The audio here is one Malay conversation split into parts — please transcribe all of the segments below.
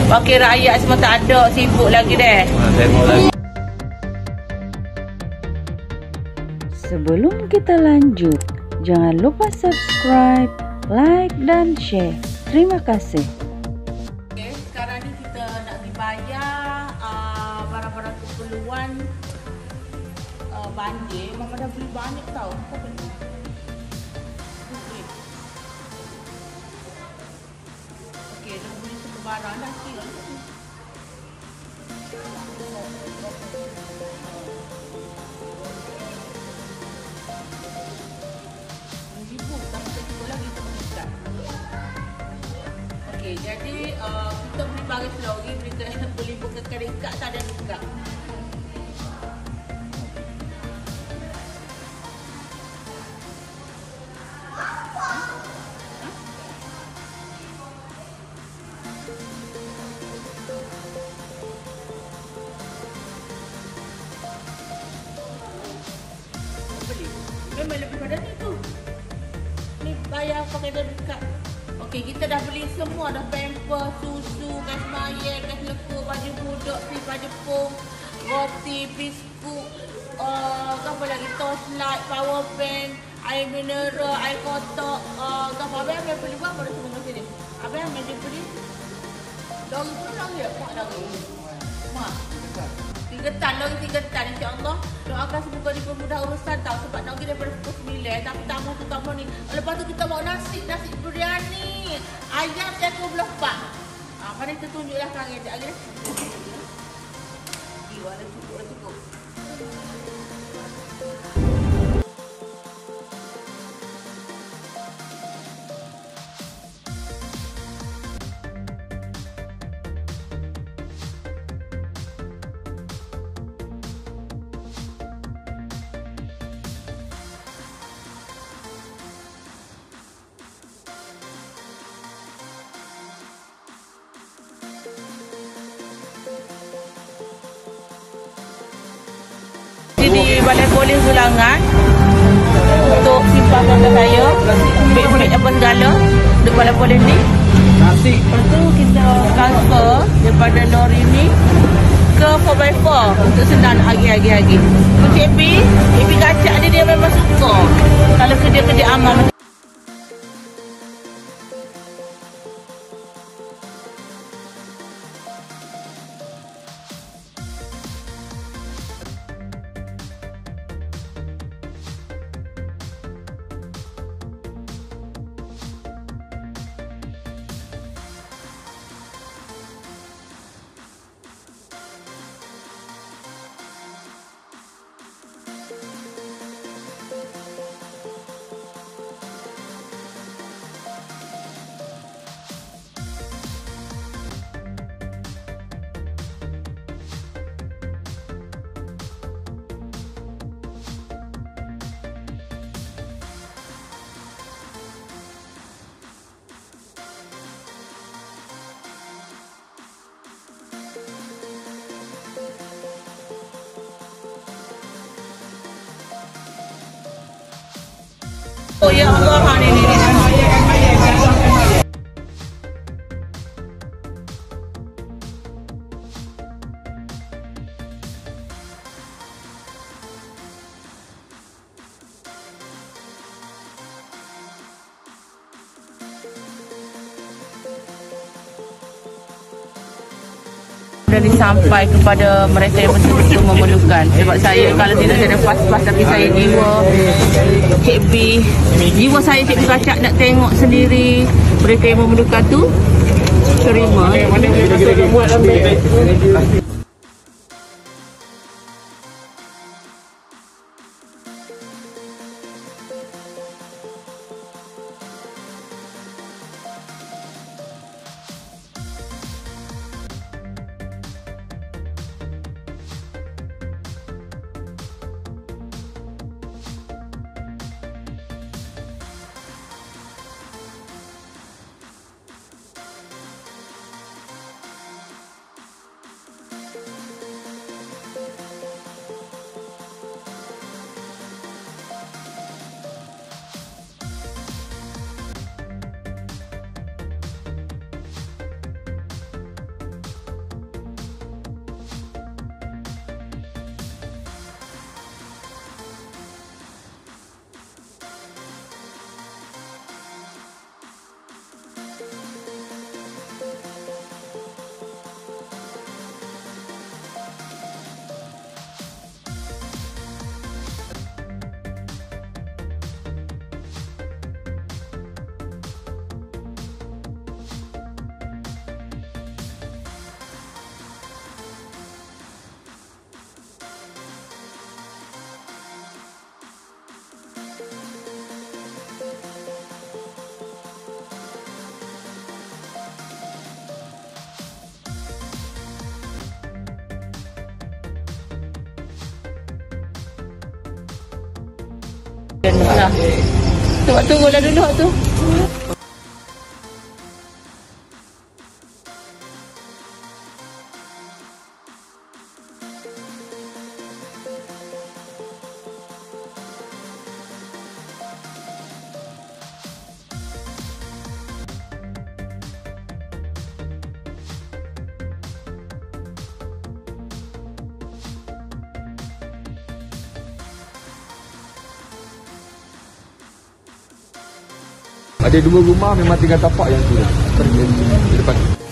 Wakil rakyat semua tak ada, sibuk lagi deh. Sibuk lagi. Sebelum kita lanjut, jangan lupa subscribe, like dan share. Terima kasih. Okay, sekarang ni kita nak dibayar barang-barang keperluan banjir. Mama dah beli banyak tau. Kau beli? Okey, dah beli semua barang dah kira. Okey, jadi kita beli barang lagi, beli buka kredit kad tak ada juga. Memang lebih pada ni tu. Ni bayar pakai debit card. Okey, kita dah beli semua dah, pamper, susu, gas mayat, gas lekur, baju budak, baju pung, roti, biskut, apa lagi, torchlight, power bank, air mineral, air kotak, apa yang beli berapa dah semua macam ni? Apa yang beli? Lagi pun lagi ya? Mak lagi. Mak. 3 tan, lagi 3 tan insya-Allah. Doakan semoga dipermudah urusan tau, sebab nak pergi daripada pukul 9 tapi tamu ni. Lepas tu kita bawa nasi biryani. Ayam sekor belepah. Mari kita tunjuklah sekarang sekejap lagi. Dah cukup. Di Balai Polis Hulu Langat untuk simpan motor saya, beg-beg apa segala di Balai Polis ni. Lepas tu kita transfer daripada lori ni ke 4x4 untuk senang nak agi-agi. Untuk AB kacak dia memang suka kalau kerja-kerja amal macam. Oh ya Allah, ini. Dan disampai kepada mereka yang betul-betul memerlukan. Sebab saya kalau tidak ada pas-pas, tapi saya jiwa saya Cik B Kacak nak tengok sendiri mereka yang memerlukan tu terima. dah. Tunggulah dulu tu. Ada 2 rumah memang tinggal tapak yang turun. Di depan.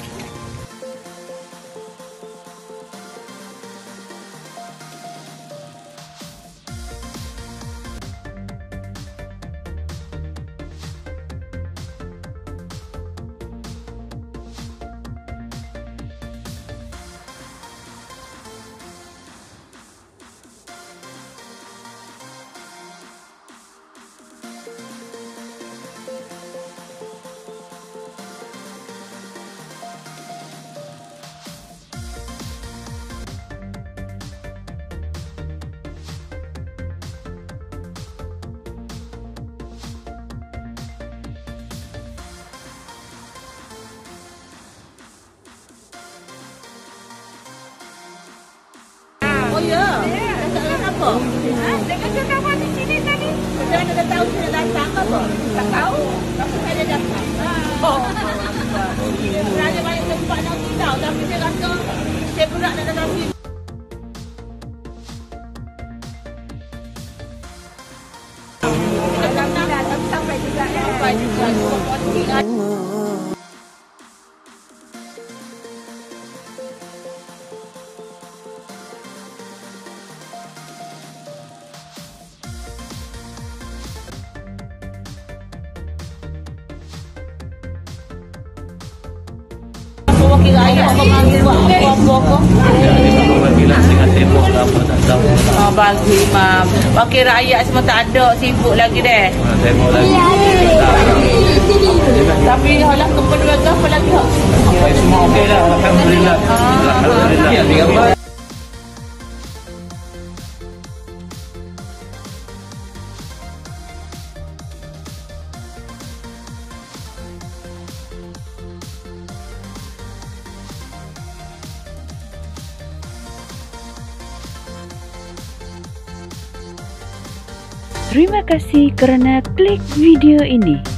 Oh ya? Datang apa? Dengan kawan di sini tadi. Macam mana dah tahu saya datang apa? Tak tahu. Tapi saya datang. Oh. Sebenarnya banyak tempat nak pergi tahu. Tapi saya rasa saya berat nak datang sini. Sampai juga. Sampai juga. Wakil rakyat mengambil apa-apa. Bagi Imam. Wakil rakyat semua tak ada, sibuk lagi deh. Tapi halah kependudukan apa lagi? Semua okey dah, alhamdulillah. Alhamdulillah. Terima kasih kerana klik video ini.